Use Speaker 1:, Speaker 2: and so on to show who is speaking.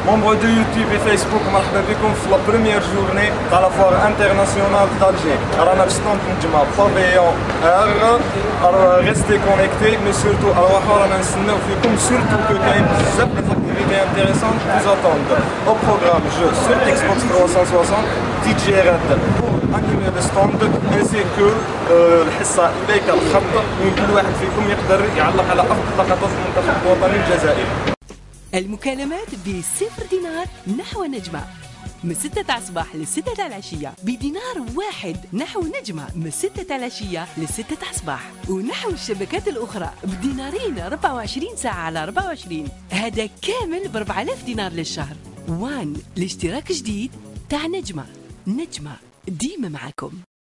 Speaker 1: Membres de YouTube et Facebook, مرحبا بكم في لا بروميير جورني تاع لا فوار انترناسيونال دالجي. رانا في ستاند نجمع بافيون ار. ريستي كونيكتي مي سورتو اروحوا رانا نستناو فيكم سورتو كو كاين بزاف د اكتيفيتي انتيريسونت vous attendent au programme jeu sur Xbox 360 DJ Red pour animer le stand ainsi que الحصه اليك الخط من كل واحد فيكم يقدر يعلق على افضل لقطات المنتخب الوطني الجزائري.
Speaker 2: المكالمات ب0 دينار نحو نجمة من 6 تاع الصباح ل 6 تاع العشية، بدينار واحد نحو نجمة من 6 تاع العشية ل 6 تاع الصباح، ونحو الشبكات الأخرى بدينارين 24 ساعة على 24. هذا كامل ب 4000 دينار للشهر. وان الاشتراك جديد تاع نجمة. نجمة ديما معكم.